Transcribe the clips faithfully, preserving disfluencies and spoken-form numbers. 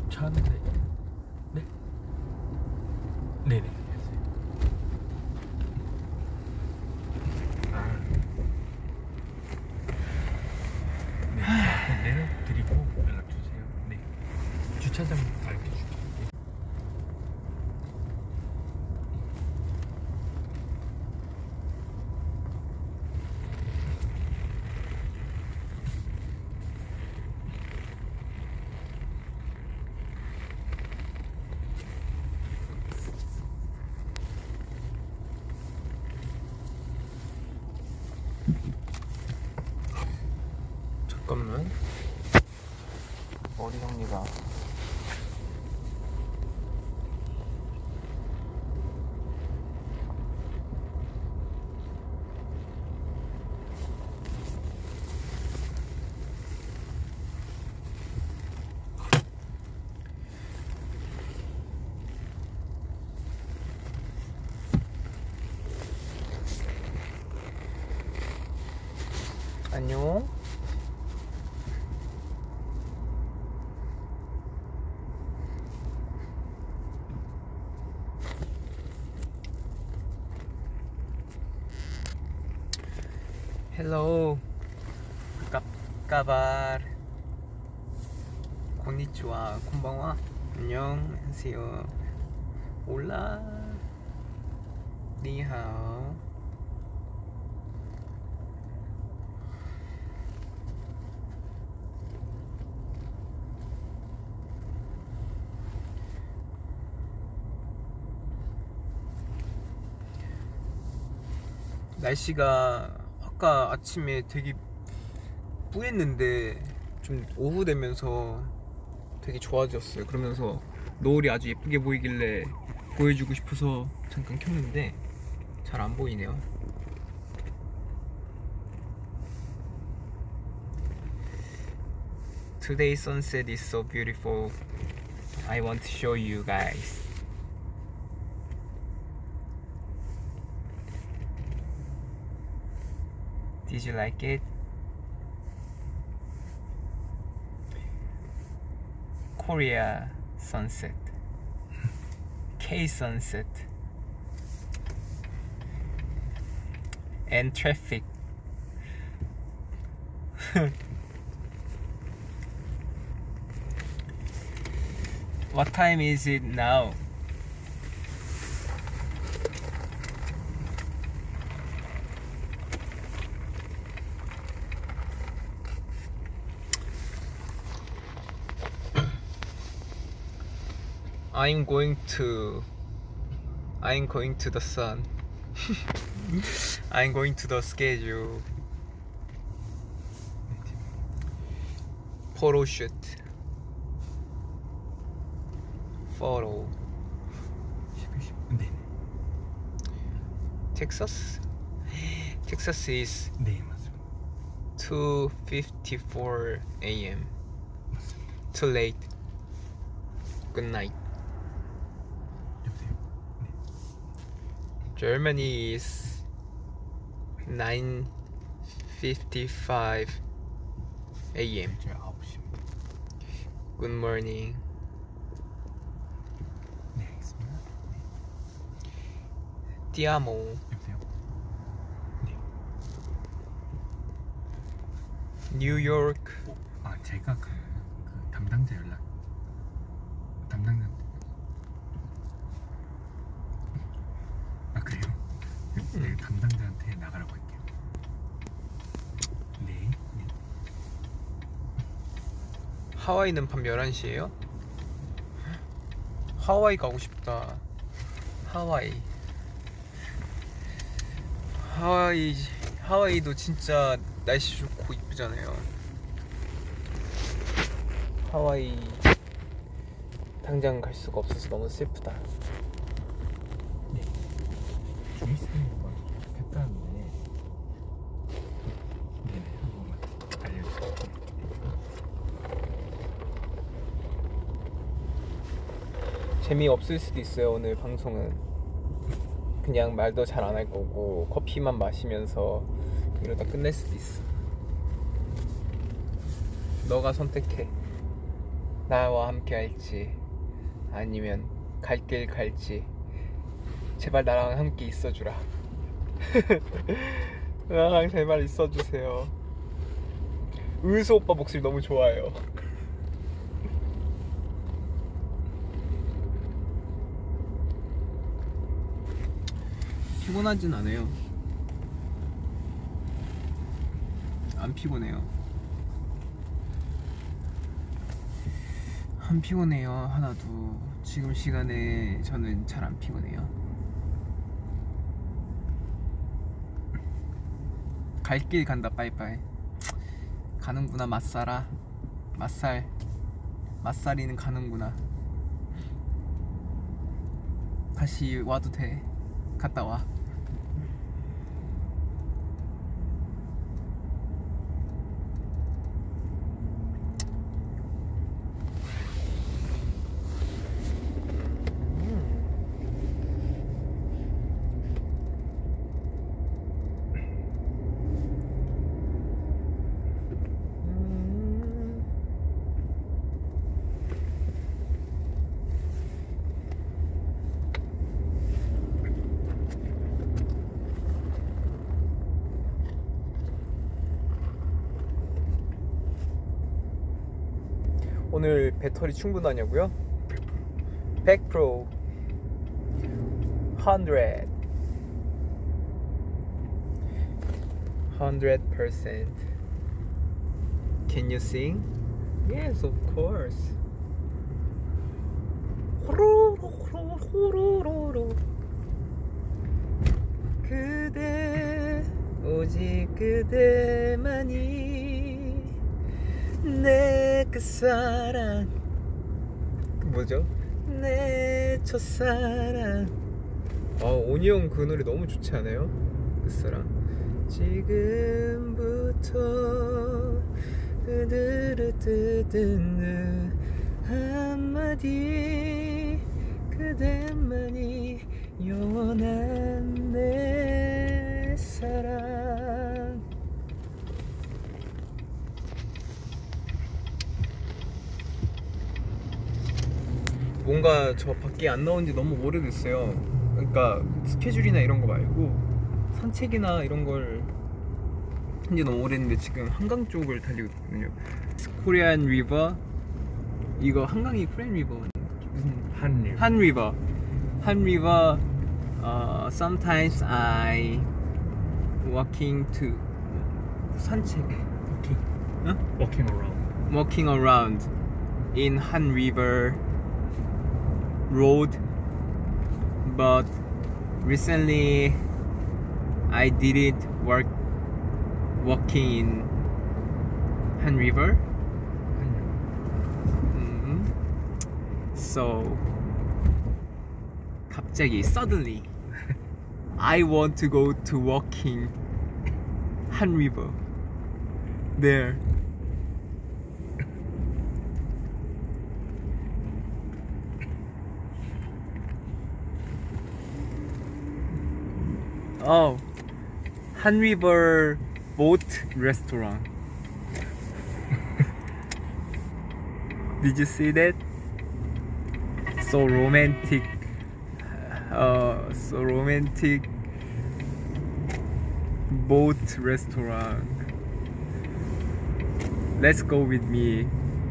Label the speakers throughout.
Speaker 1: 주차하는데. 네? 네네. 아. 네. 앞에 내려드리고 연락 주세요. 네. 주차장 알려주세요. 잠깐만. 머리 정리가. 안녕. 헬로우. 까바르. 곤니치와 콘방와. 안녕하세요. 올라. 니하오. 날씨가 아까 아침에 되게 뿌였는데 좀 오후 되면서 되게 좋아졌어요. 그러면서 노을이 아주 예쁘게 보이길래 보여주고 싶어서 잠깐 켰는데 잘 안 보이네요. Today's sunset is so beautiful. I want to show you guys. Did you like it? Korea sunset. K sunset. And traffic. What time is it now? I'm going to I'm going to the sun. I'm going to the schedule. Photo shoot. Photo. Texas? Texas is
Speaker 2: 네, 맞습니다.
Speaker 1: two fifty-four a m Too late. Good night.
Speaker 2: 여보세요? 네.
Speaker 1: Germany is nine fifty-five a m
Speaker 2: 제가 아홉 시입니다.
Speaker 1: Good morning.
Speaker 2: 네, 알겠습니다. 네.
Speaker 1: Ti amo.
Speaker 2: 여보세요? 네.
Speaker 1: New York.
Speaker 2: 어, 아, 제가 그, 그 담당자 연락 담당자 아, 그래요? 네, 네, 담당자한테 나가라고 할게요. 네. 네.
Speaker 1: 하와이는 밤 열한 시에요? 하와이 가고 싶다. 하와이. 하와이 하와이도 진짜 날씨 좋고 이쁘잖아요. 하와이 당장 갈 수가 없어서 너무 슬프다.
Speaker 2: 네. 좀 있으면 뭐 좋겠다는데. 네네, 한 번만 알려주세요.
Speaker 1: 재미없을 수도 있어요. 오늘 방송은 그냥 말도 잘 안 할 거고 커피만 마시면서 이러다 끝낼 수도 있어. 너가 선택해. 나와 함께 할지 아니면 갈 길 갈지 제발 나랑 함께 있어주라. 나랑 제발 있어주세요. 의수 오빠 목소리 너무 좋아요. 피곤하진 않아요. 안 피곤해요. 안 피곤해요. 하나도. 지금 시간에 저는 잘 안 피곤해요. 갈 길 간다. 빠이빠이. 가는구나. 맛살아. 맛살. 맛살이는 가는구나. 다시 와도 돼. 갔다 와. 오늘 배터리 충분하냐고요? 백 퍼센트 hundred hundred percent. Can you sing? Yes, of course. 그대 오직 그대만이 내 그 사랑 뭐죠? 내 첫사랑. 아 오니언 그 노래 너무 좋지 않아요? 그 사랑. 지금부터 으드르드드느 한마디 그대만이 영원한 내 사랑. 뭔가 저 밖에 안 나온 지 너무 오래됐어요. 그러니까 스케줄이나 이런 거 말고 산책이나 이런 걸 한지 너무 오래됐는데 지금 한강 쪽을 달리고 있거든요. 코리안 리버. 이거 한강이 코리안 리버 무슨
Speaker 2: 한 리버.
Speaker 1: 한 리버. 한 리버. uh, sometimes I walking to 산책.
Speaker 2: Walking.
Speaker 1: 어?
Speaker 2: Walking around.
Speaker 1: Walking around in Han River road, but recently I didn't work walking in Han River.
Speaker 2: 한 리버.
Speaker 1: Mm-hmm. So 갑자기 suddenly I want to go to walking Han River there. Oh, Han River boat restaurant. Did you see that? So romantic. Uh, so romantic boat restaurant. Let's go with me.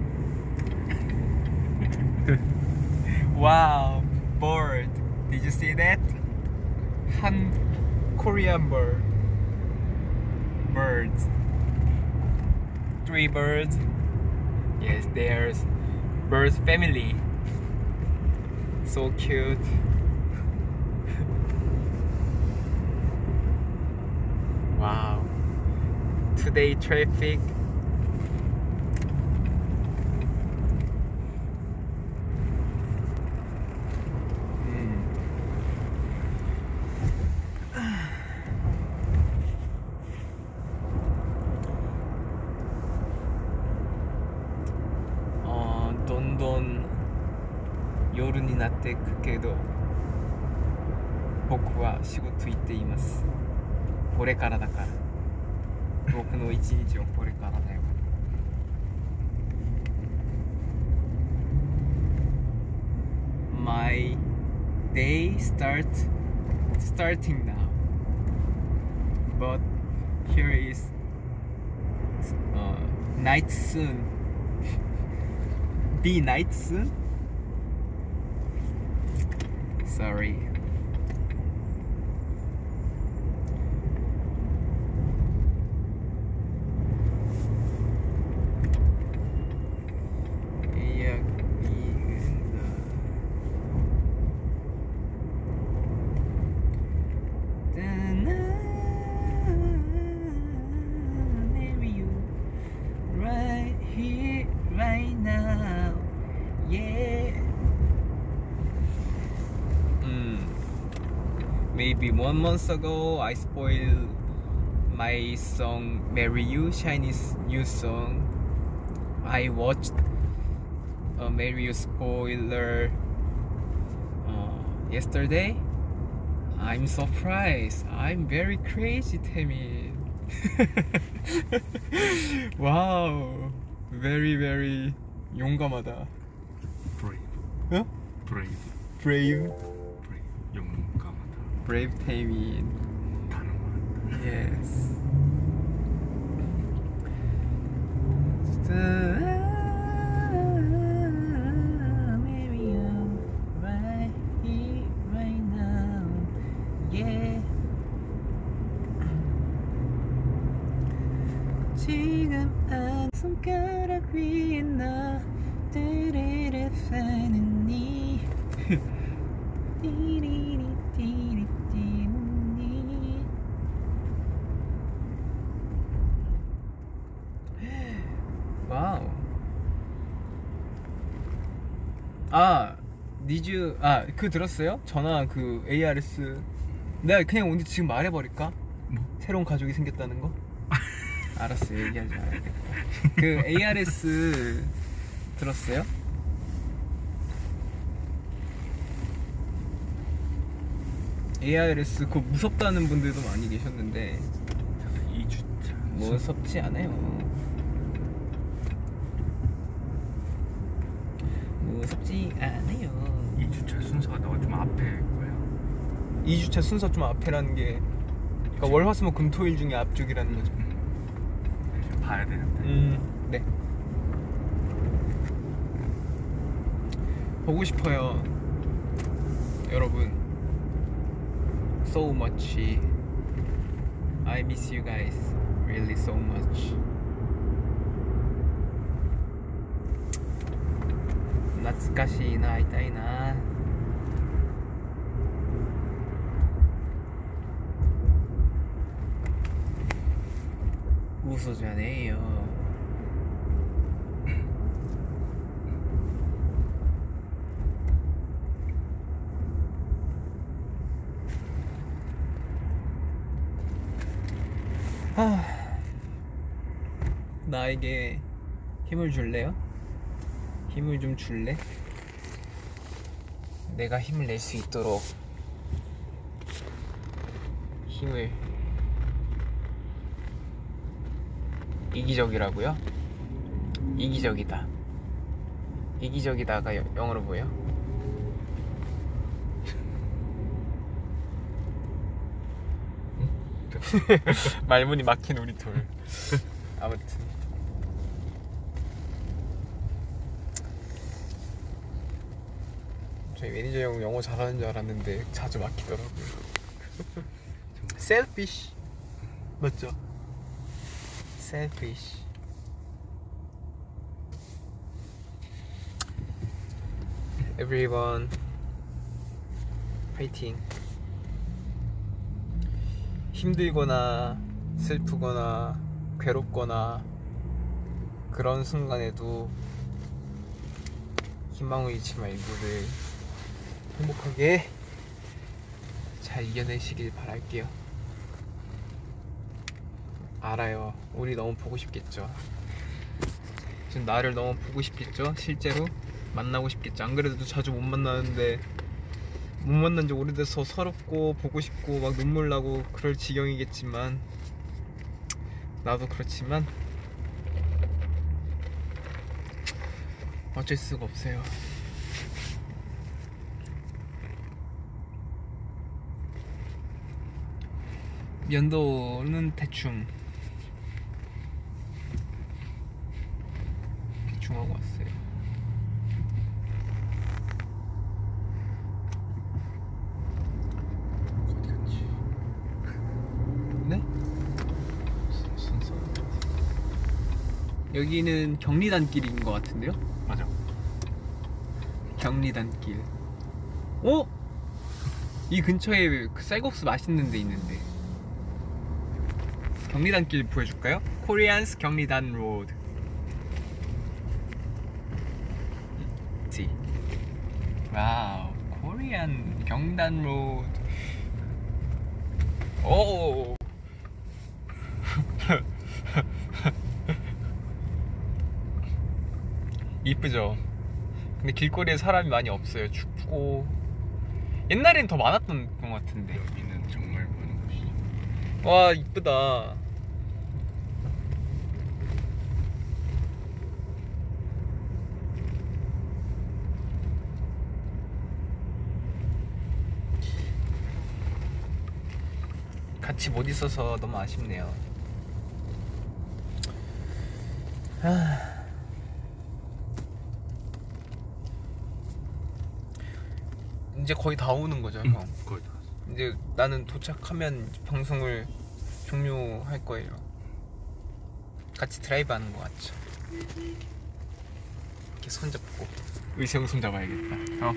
Speaker 1: Wow, bird. Did you see that? Han Korean bird. Birds. Three birds. Yes, there's birds family. So cute. Wow. Today traffic. 어, どんどん夜になっていくけど僕は仕事行っています。これからだから。僕の一日はこれからだよ。 my day start starting now. But here is uh, night soon. Be night soon? Sorry. Maybe one month ago I spoiled my song Marry You, Chinese new song. I watched a Marry You spoiler uh, yesterday. I'm surprised. I'm very crazy, Taemin. Wow, very very 용감하다.
Speaker 2: Brave.
Speaker 1: 어?
Speaker 2: Brave.
Speaker 1: Brave.
Speaker 2: Brave. 용감하다.
Speaker 1: Brave Taemin.
Speaker 2: 단호하다.
Speaker 1: Yes. Marry you right here, right now. Yeah. 지금 한 손가락 위에 너들을 파는니. 와우. 아, 니즈 아, 그 들었어요? 전화 그 에이아르에스. 내가 그냥 오늘 지금 말해버릴까?
Speaker 2: 뭐?
Speaker 1: 새로운 가족이 생겼다는 거? 알았어, 얘기하지 말아야겠다. 그 에이아르에스 들었어요? 에이아르에스 그거 무섭다는 분들도 많이 계셨는데
Speaker 2: 이 주차.
Speaker 1: 무섭지 않아요. 무섭지 않아요.
Speaker 2: 이 주차 순서가 너가 좀 앞에 거야.
Speaker 1: 이 주차 순서 좀 앞에라는 게 그러니까 월화수목 금토일 중에 앞쪽이라는 거죠.
Speaker 2: 음. 좀 봐야 되는데.
Speaker 1: 음, 네. 보고 싶어요, 여러분. So much. I miss you guys really so much. 나츠카시 나会いたいな. 웃어잖아요. 하... 나에게 힘을 줄래요? 힘을 좀 줄래? 내가 힘을 낼 수 있도록 힘을. 이기적이라고요? 이기적이다. 이기적이다가 여, 영어로 뭐예요? 말문이 막힌 우리 둘. 아무튼 저희 매니저 형 영어 잘하는 줄 알았는데 자주 막히더라고요. Selfish 맞죠? Selfish. Everyone, 파이팅. 힘들거나 슬프거나 괴롭거나 그런 순간에도 희망을 잃지 말고를 행복하게 잘 이겨내시길 바랄게요. 알아요, 우리 너무 보고 싶겠죠. 지금 나를 너무 보고 싶겠죠. 실제로 만나고 싶겠죠. 안 그래도 자주 못 만나는데 못 만난 지 오래돼서 서럽고 보고 싶고 막 눈물 나고 그럴 지경이겠지만 나도 그렇지만 어쩔 수가 없어요. 연도는 대충 대충 하고 왔어요.
Speaker 2: 어디 갔지?
Speaker 1: 네?
Speaker 2: 순서.
Speaker 1: 여기는 경리단길인 것 같은데요?
Speaker 2: 맞아.
Speaker 1: 경리단길. 어? 이 근처에 그 쌀국수 맛있는 데 있는데. 경리단길 보여줄까요? 코리안스 경리단 로드. 지. 와우, 코리안 경단 로드. 오. 이쁘죠? 근데 길거리에 사람이 많이 없어요. 춥고. 옛날엔 더 많았던 것 같은데.
Speaker 2: 여기는 정말 많은 곳이죠.
Speaker 1: 와, 이쁘다. 같이 못 있어서 너무 아쉽네요. 하... 이제 거의 다 오는 거죠, 형.
Speaker 2: 응, 거의 다 왔어.
Speaker 1: 이제 나는 도착하면 방송을 종료할 거예요. 같이 드라이브 하는 거 같죠? 이렇게 손잡고 의성 손잡아야겠다. 어?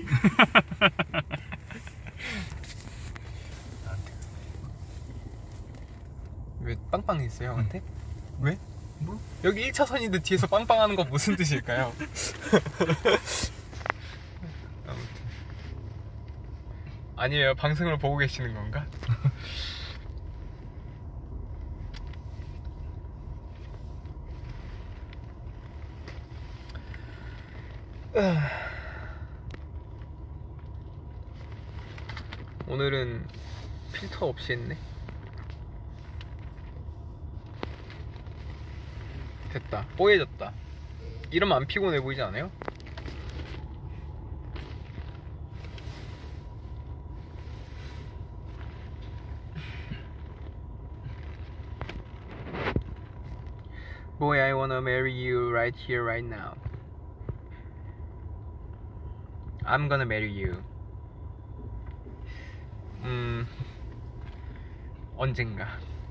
Speaker 1: 왜 빵빵했어요, 형한테? 왜?
Speaker 2: 뭐?
Speaker 1: 여기 일 차선인데 뒤에서 빵빵하는 거 무슨 뜻일까요? 아무튼 아니에요, 방송을 보고 계시는 건가? 오늘은 필터 없이 했네. 됐다, 뽀얘졌다. 이러면 안 피곤해 보이지 않아요? Boy, I wanna marry you right here, right now. I'm gonna marry you. 음, 언젠가.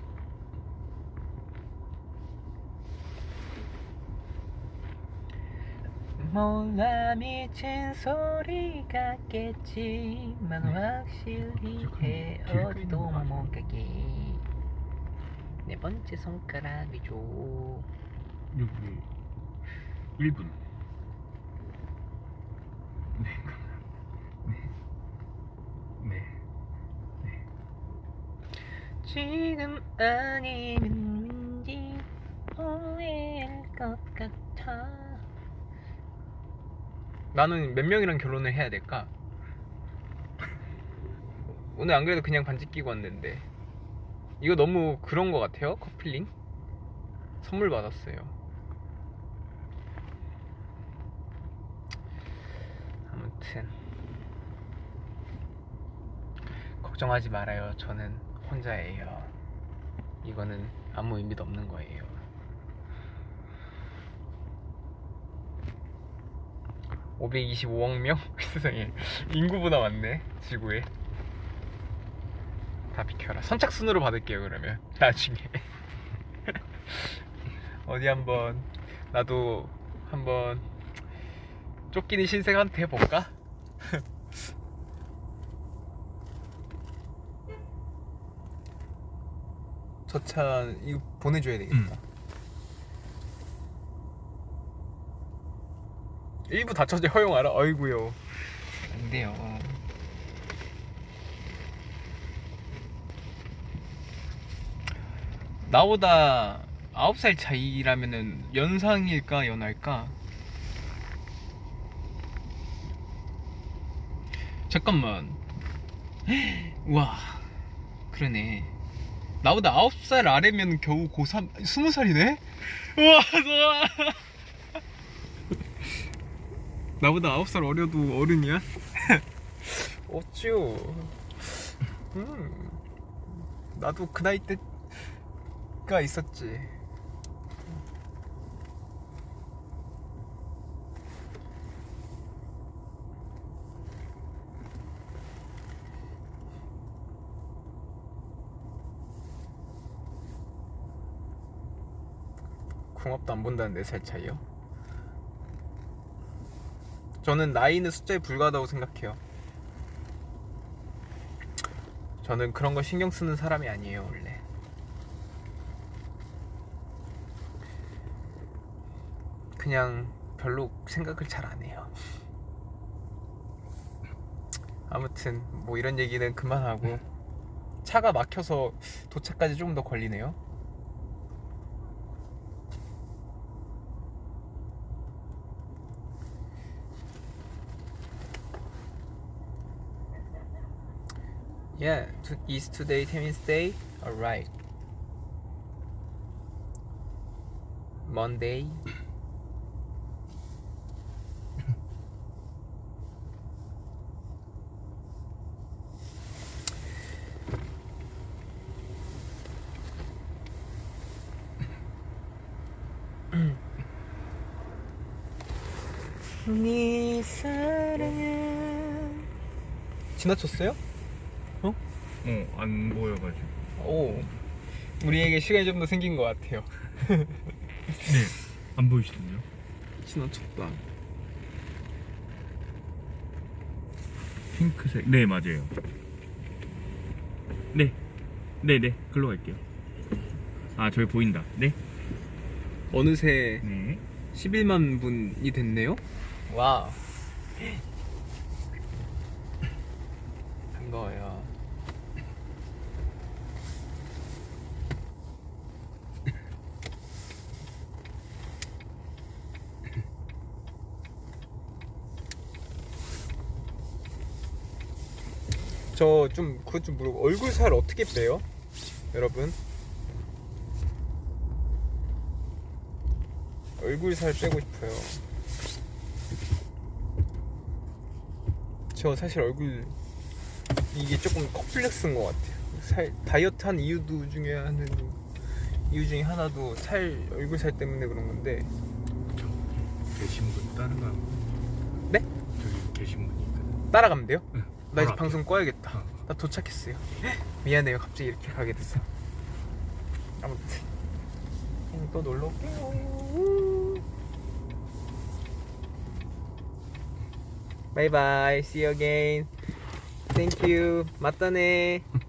Speaker 1: 몰라 미친 소리 같겠지만 확실히 헤어도 못 가게 네 번째 손가락이죠.
Speaker 2: 여기 일 분. 네. 네. 네. 네.
Speaker 1: 지금 아니면 왠지 후회할 것 같아. 나는 몇 명이랑 결혼을 해야 될까? 오늘 안 그래도 그냥 반지 끼고 왔는데 이거 너무 그런 것 같아요. 커플링 선물 받았어요. 아무튼 걱정하지 말아요. 저는 혼자예요. 이거는 아무 의미도 없는 거예요. 오백이십오억 명? 세상에, 인구보다 많네 지구에. 다 비켜라. 선착순으로 받을게요 그러면 나중에. 어디 한번 나도 한번 쫓기는 신생한테 해볼까? 저 차 이거 보내줘야 되겠다.
Speaker 2: 응.
Speaker 1: 일부 다처제 허용하라. 어이구요. 안 돼요. 나보다 아홉 살 차이라면은 연상일까 연할까? 잠깐만. 우와, 그러네. 나보다 아홉 살 아래면 겨우 고삼, 스무 살이네? 우와, 우와. 나보다 아홉 살 어려도 어른이야? 어쭈. 음. 나도 그 나이 때가 있었지. 궁합도 안 본다는 네 살 차이요? 저는 나이는 숫자에 불과하다고 생각해요. 저는 그런 거 신경 쓰는 사람이 아니에요 원래. 그냥 별로 생각을 잘 안 해요. 아무튼 뭐 이런 얘기는 그만하고, 차가 막혀서 도착까지 조금 더 걸리네요. Yeah, to, is today Tamin's day? Alright. Monday. 네 사랑. 지나쳤어요? 어?
Speaker 2: 어, 안 보여가지고.
Speaker 1: 오, 우리에게 시간이 좀 더 생긴 것 같아요.
Speaker 2: 네, 안 보이시던데요?
Speaker 1: 지나쳤다.
Speaker 2: 핑크색. 네, 맞아요. 네, 네, 네. 글로 갈게요. 아, 저기 보인다. 네,
Speaker 1: 어느새
Speaker 2: 네.
Speaker 1: 십일만 분이 됐네요. 와, 반가워요. 저 좀 그것 좀 물어보. 얼굴 살 어떻게 빼요, 여러분? 얼굴 살 빼고 싶어요. 저 사실 얼굴 이게 조금 컴플렉스인 것 같아요. 살 다이어트 한 이유도 중에 하는 이유 중에 하나도 살 얼굴 살 때문에 그런 건데.
Speaker 2: 저 계신 분 따라가.
Speaker 1: 네?
Speaker 2: 저기 계신 분이 있거든.
Speaker 1: 따라가면 돼요?
Speaker 2: 응.
Speaker 1: 나 이제
Speaker 2: 바로
Speaker 1: 방송
Speaker 2: 앞이야.
Speaker 1: 꺼야겠다.
Speaker 2: 어.
Speaker 1: 나 도착했어요. 미안해요. 갑자기 이렇게 가게 돼서. 아무튼 음, 또 놀러 올게요. 바이바이. See you again. Thank you. 맞다네.